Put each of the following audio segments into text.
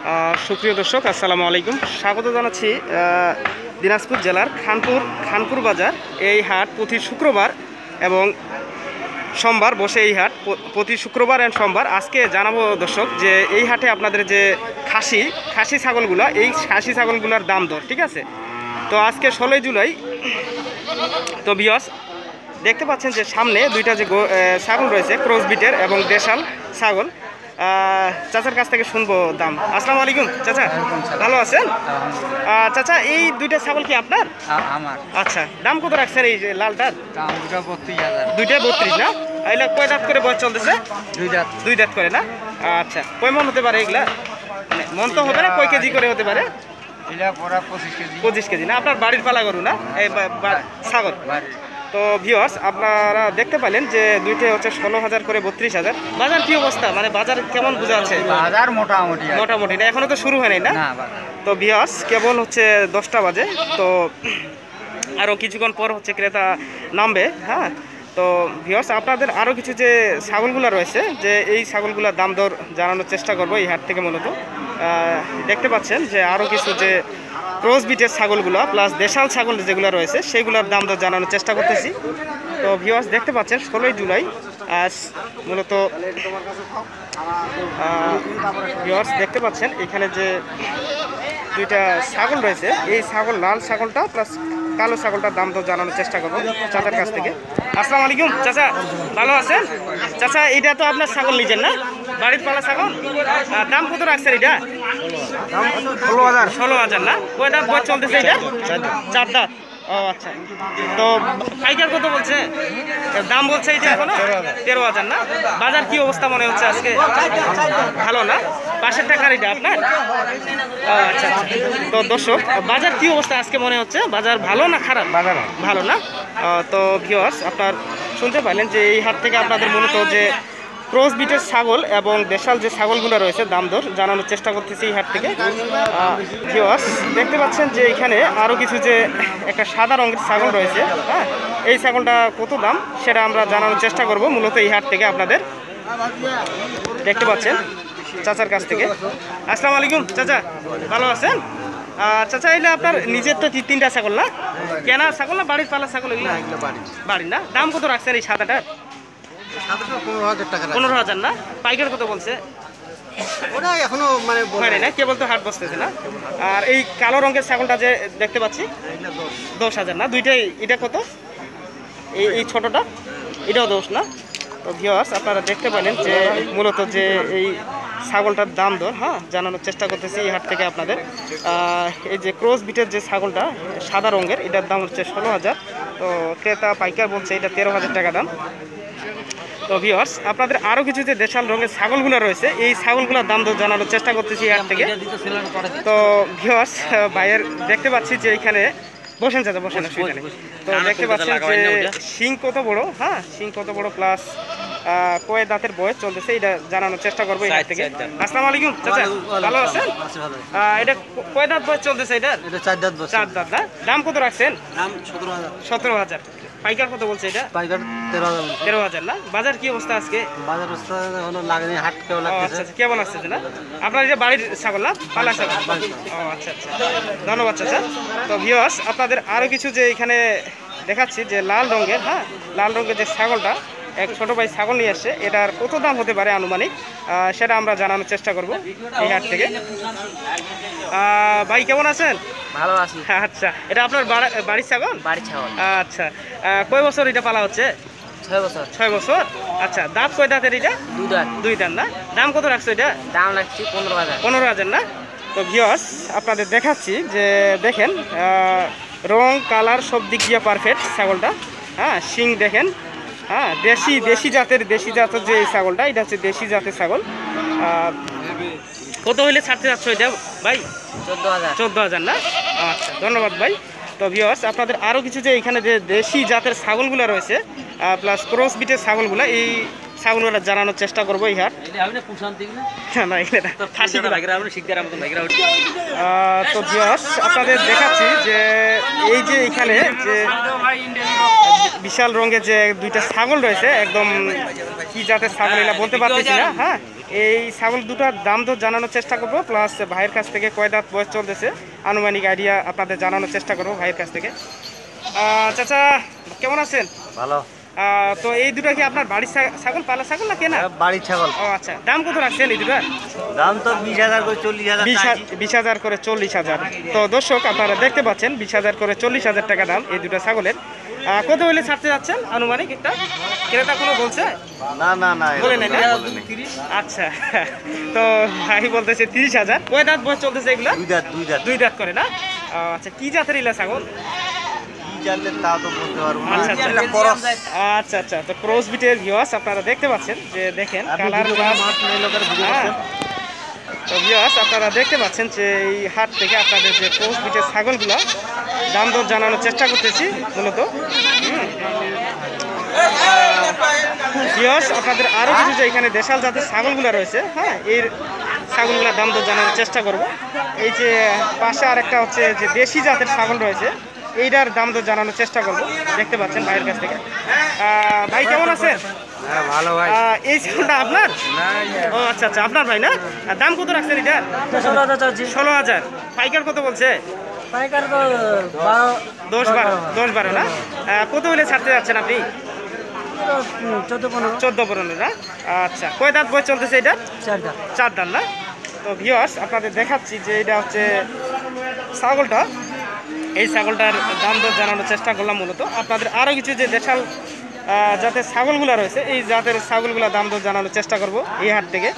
সুপ্রিয় দর্শক, আসসালামু আলাইকুম। স্বাগত জানাচ্ছি দিনাজপুর জেলার খানপুর বাজার। এই হাট প্রতি শুক্রবার এবং সোমবার বসে। এই হাট প্রতি শুক্রবার এবং সোমবার। আজকে জানাবো দর্শক যে এই হাটে আপনাদের যে খাসি ছাগলগুলো, এই খাসি ছাগলগুলোর দাম দর, ঠিক আছে? তো আজকে 16 জুলাই। তো ভিউয়ার্স, দেখতে পাচ্ছেন যে সামনে দুইটা যে ছাগল রয়েছে, ক্রস বিটের এবং দেশাল ছাগল। চাচার কাছ থেকে শুনবো দাম। আসসালামু আলাইকুম চাচা, ভালো আছেন? চাচা, এই দুইটা ছাগল কি আপনার? আচ্ছা, দাম কত রাখছেন এই যে লালটার? দুইটা 32 না? এগুলা কয় দাঁত করে বয়স চলতেছে? দুই দাঁত করে না? আচ্ছা, কয় মন হতে পারে এগুলা? মানে মন তো হবে না, কয় কেজি করে হতে পারে? 25 কেজি না? আপনার বাড়ির পালা গরু না এই ছাগল? তো ভিউয়ার্স, আপনারা দেখতে পেলেন যে দুইটাই হচ্ছে 16,000 করে 32,000। বাজার কি অবস্থা, মানে বাজার কেমন বোঝা যাচ্ছে? বাজার মোটামুটি না, এখনো তো শুরু হয়নি না? তো ভিউয়ার্স, কেবল হচ্ছে 10টা বাজে। তো আরও কিছুক্ষণ পর হচ্ছে ক্রেতা নামবে। হ্যাঁ, তো ভিউয়ার্স, আপনাদের আরও কিছু যে ছাগলগুলো রয়েছে, যে এই ছাগলগুলোর দাম দর জানানোর চেষ্টা করবো এই হাট থেকে। মূলত দেখতে পাচ্ছেন যে আরও কিছু যে ক্রস বিটের ছাগলগুলো প্লাস দেশাল ছাগল যেগুলো রয়েছে সেগুলোর দাম দর জানানোর চেষ্টা করতেছি। তো ভিউয়ার্স, দেখতে পাচ্ছেন 16 জুলাই আজ মূলত। ভিউয়ার্স, দেখতে পাচ্ছেন এখানে যে দুইটা ছাগল রয়েছে, এই ছাগল লাল ছাগলটা প্লাস কালো ছাগলটার দাম দর জানানোর চেষ্টা করবো চাচার কাছ থেকে। আসসালামু আলাইকুম চাচা, ভালো আছেন? চাচা, এটা তো আপনার ছাগল নিজের না, বাড়ির পালা ছাগল? দাম কত রাখছেন এটা? 16,000 না? কয় দাঁত বয়স চলতেছে এটা? 4 দাঁত। ও আচ্ছা, তো পাইকার কত বলছে দাম? বলছে এটা এখনো 13,000 না? বাজার কি অবস্থা মনে হচ্ছে আজকে? ভালো না? পাশের টাকার এটা আপনার? আচ্ছা আচ্ছা। তো দর্শক, বাজার কি অবস্থা আজকে মনে হচ্ছে? বাজার ভালো না খারাপ? বাজার ভালো না? তো ভিউয়ার্স, আপনার শুনতে পাইলেন যে এই হাট থেকে আপনাদের মূলত যে ক্রস বিটের ছাগল এবং দেশাল যে ছাগলগুলো রয়েছে দাম দর জানানোর চেষ্টা করতেছি এই হাট থেকে। ভিউয়ার্স, দেখতে পাচ্ছেন যে এখানে আরও কিছু যে একটা সাদা রঙের ছাগল রয়েছে। হ্যাঁ, এই ছাগলটা কত দাম সেটা আমরা জানানোর চেষ্টা করব মূলত এই হাট থেকে আপনাদের। দেখতে পাচ্ছেন চাচার কাছ থেকে। আসসালামু আলাইকুম চাচা, ভালো আছেন? চাচা, এগুলো আপনার নিজের তো 3টা ছাগল না? কেনা ছাগল না বাড়ির পালা ছাগল? এগুলো বাড়ির না? দাম কত রাখছেন এই সাদাটার? 15,000 না? পাইকার কত বলছে? ওটা এখনো মানে হয় না, কেবল তো হাট বসতেছে না? আর এই কালো রঙের ছাগলটা যে দেখতে পাচ্ছি 10,000 না? দুইটাই। এটা কত? এই ছোটটা এটাও 10 না? তো ভিউয়ার্স, আপনারা দেখতে পেলেন যে মূলত যে এই ছাগলটার দাম দর জানানোর চেষ্টা করতেছি এই হাট থেকে আপনাদের। এই যে ক্রস বিটের যে ছাগলটা সাদা রঙের, এটার দাম হচ্ছে 16,000। তো ক্রেতা পাইকার বলছে এটা 13,000 টাকা দাম। তো ভিউয়ার্স, আপনাদের আরও কিছু যে দেশাল রঙের ছাগলগুলো রয়েছে এই ছাগলগুলোর দাম দর জানানোর চেষ্টা করতেছি হাট থেকে। তো ভিউয়ার্স, ভাইয়ের দেখতে পাচ্ছি যে এখানে বসেন চাচা, বসেন সেখানে। তো দেখতে পাচ্ছেন যে শিং কত বড়, শিং কত বড় প্লাস কয় দাঁতের বয়স চলতেছে এটা জানানোর চেষ্টা করবো এই হাট থেকে। আসসালামু আলাইকুম চাচা, ভালো আছেন? এটা কয় দাঁত বয়স চলতেছে এটা? 4 দাঁত না? দাম কত রাখছেন? 17,000। পাইকার কত বলছে এটা? পাইকার 13,000 না? বাজার কি অবস্থা আজকে? বাজার অবস্থা এখনো লাগেনি, হাট কেবল লাগতেছে। আচ্ছা, কেমন আসছে না? আপনার যে বাড়ির ছাগল না, পালা ছাগল? ও আচ্ছা আচ্ছা, ধন্যবাদ চাচা। তো ভিউয়ার্স, আপনাদের আরও কিছু যে এখানে দেখাচ্ছি যে লাল রঙের, লাল রঙের যে ছাগলটা এক ছোট ভাই ছাগল নিয়ে আসছে, এটার কত দাম হতে পারে আনুমানিক সেটা আমরা জানানোর চেষ্টা করব এই হাট থেকে। ভাই কেমন আছেন? ভালো আছি। আচ্ছা, এটা আপনার বাড়ির ছাগল? বাড়ির ছাগল। আচ্ছা, কয় বছর এটা পালা হচ্ছে? 6 বছর। আচ্ছা, দাঁত কয় দাঁতের এটা? 2 দাঁত না? দাম কত রাখছো এটা? দাম রাখছি 15,000 না? তো ভিউয়ার্স, আপনাদের দেখাচ্ছি যে দেখেন রং কালার সব দিক দিয়ে পারফেক্ট ছাগলটা। শিং দেখেন। দেশি জাতের যে এই ছাগলটা, এটা হচ্ছে দেশি জাতের ছাগল। কত হইলে ছাড়তে যাচ্ছ এটা ভাই? 14,000 না? আচ্ছা, ধন্যবাদ ভাই। তো ভিউয়ার্স, আপনাদের আরও কিছু যে এখানে যে দেশি জাতের ছাগলগুলো রয়েছে প্লাস ক্রস বিটের ছাগলগুলো, এই ছাগলগুলো জানানোর চেষ্টা করবো এই হাট। তো ভিউয়ার্স, আপনাদের দেখাচ্ছি যে এই যে এখানে যে বিশাল রঙের যে দুইটা ছাগল রয়েছে, একদম কি জাতের ছাগল এটা বলতে পারতেছি না। হ্যাঁ, এই ছাগল দুটার দাম তো জানানোর চেষ্টা করবো, প্লাস ভাইয়ের কাছ থেকে কয় দাঁত বয়স চলতেছে আনুমানিক আইডিয়া আপনাদের জানানোর চেষ্টা করবো ভাইয়ের কাছ থেকে। চাচা কেমন আছেন? ভালো। তো এই দুটো কি আপনার বাড়ির ছাগল, পালা ছাগল না কেনা? বাড়ির ছাগল। ও আচ্ছা, দাম কত রাখছেন এই দুটার? দাম তো 20,000 করে 40,000। 20,000 করে 40,000। তো দর্শক আপনারা দেখতে পাচ্ছেন 20,000 করে 40,000 টাকা দাম এই দুটো ছাগলের। কত হইলে ছাড়তে যাচ্ছেন আনুমানিক? একটা ক্রেতা কোনো বলছে? না না না, বলেন এটা। আচ্ছা, তো ভাই বলতেছে 30,000। কয় দাঁত বয়স চলতেছে এগুলো? দুই দাঁত করে না? আচ্ছা, কি জাতের ইলা ছাগল? আচ্ছা আচ্ছা, তো ক্রস বিটের ভিউয়ার্স আপনারা দেখতে পাচ্ছেন যে দেখেন কালার। তো ভিউয়ার্স আপনারা দেখতে পাচ্ছেন যে এই হাট থেকে আপনাদের যে ক্রস বিটের ছাগলগুলো দাম দর জানানোর চেষ্টা করতেছি মূলত। ভিউয়ার্স আপনাদের আরও কিছু যে এখানে দেশাল জাতের ছাগলগুলো রয়েছে, হ্যাঁ, এই ছাগলগুলোর দাম দর জানানোর চেষ্টা করব। এই যে পাশে আরেকটা হচ্ছে যে দেশি জাতের ছাগল রয়েছে, এইটার দাম তো জানানোর চেষ্টা করবো। দেখতে পাচ্ছেন ভাইয়ের কাছ থেকে। ভাই কেমন আছেন? ভালো ভাই। এই ছাগলটা আপনার? ও আচ্ছা আচ্ছা, আপনার ভাই না? দাম কত রাখছেন এটার? 16,000। পাইকার কত বলছে? পাইকার তো 10-12 না? কত হলে ছাড়তে যাচ্ছেন আপনি? 14-15 না? আচ্ছা, কয় দাঁত বয়স চলতেছে এটা? 4 দাঁত না? তো ভিউয়ার্স আপনাদের দেখাচ্ছি যে এটা হচ্ছে ছাগলটা। এই ছাগলটার দাম দর জানানোর চেষ্টা করলাম মূলত। আপনাদের আরও কিছু যে দেশাল জাতের ছাগলগুলো রয়েছে, এই জাতের ছাগলগুলোর দাম দর জানানোর চেষ্টা করব এই হাট থেকে।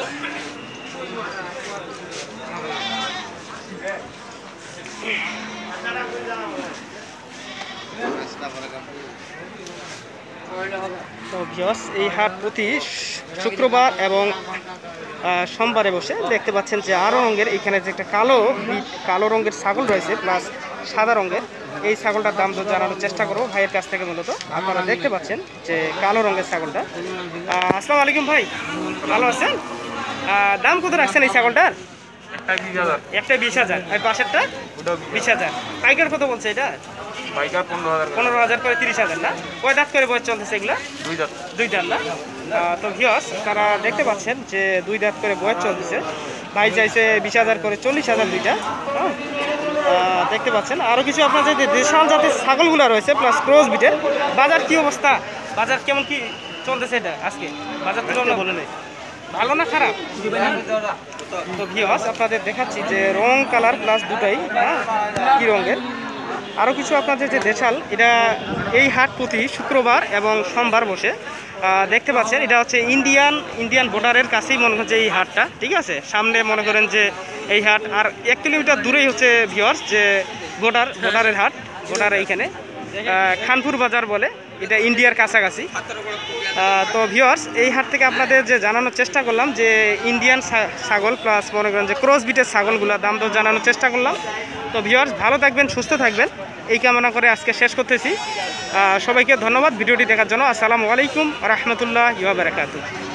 তো ভিউয়ার্স এই হাট প্রতি শুক্রবার এবং সোমবারে বসে। দেখতে পাচ্ছেন যে আরও রঙের এখানে যে একটা কালো রঙের ছাগল রয়েছে, প্লাস সাদা রঙের। এই ছাগলটার দাম দর জানানোর চেষ্টা করবো ভাইয়ের কাছ থেকে মূলত। আপনারা দেখতে পাচ্ছেন যে কালো রঙের ছাগলটা। আসসালামু আলাইকুম ভাই, ভালো আছেন? দাম কত রাখছেন এই ছাগলটার? একটা 20,000। আর পাশেরটা 20,000। পাইকার কত বলছে এটা? 15,000 করে 30,000 না? কয় দাঁত করে বয়স চলতেছে এগুলা? দুই দাঁত না? তো ভিউয়ার্স তারা দেখতে পাচ্ছেন যে 2 দাঁত করে বয়স চলতেছে। ভাই চাইছে 20,000 করে 40,000 দুইটা। দেখতে পাচ্ছেন আরও কিছু আপনার যে দেশাল জাতের ছাগলগুলো রয়েছে, প্লাস ক্রস বিটের। বাজার কি অবস্থা? বাজার কেমন কি চলতেছে এটা আজকে? বাজার তুলনা বলে নেই, ভালো না খারাপ? তো ভিউয়ার্স আপনাদের দেখাচ্ছি যে রং কালার প্লাস দুটাই, হ্যাঁ, কি রঙের। আরও কিছু আপনাদের যে দেশাল, এটা এই হাট প্রতি শুক্রবার এবং সোমবার বসে। দেখতে পাচ্ছেন এটা হচ্ছে ইন্ডিয়ান বর্ডারের কাছেই মনে হচ্ছে এই হাটটা, ঠিক আছে। সামনে মনে করেন যে এই হাট, আর 1 কিলোমিটার দূরেই হচ্ছে ভিউয়ার্স যে বর্ডারের হাট। বর্ডার এইখানে খানপুর বাজার বলে, এটা ইন্ডিয়ার কাছাকাছি। তো ভিউয়ার্স এই হাট থেকে আপনাদের যে জানানোর চেষ্টা করলাম যে ইন্ডিয়ান ছাগল প্লাস মনে করেন যে ক্রস বিটের ছাগলগুলো দাম দর জানানোর চেষ্টা করলাম। তো ভিউয়ার্স ভালো থাকবেন, সুস্থ থাকবেন, এই কামনা করে আজকে শেষ করতেছি। সবাইকে ধন্যবাদ ভিডিওটি দেখার জন্য। আসসালামু আলাইকুম ওয়া রাহমাতুল্লাহি ওয়া বারাকাতুহু।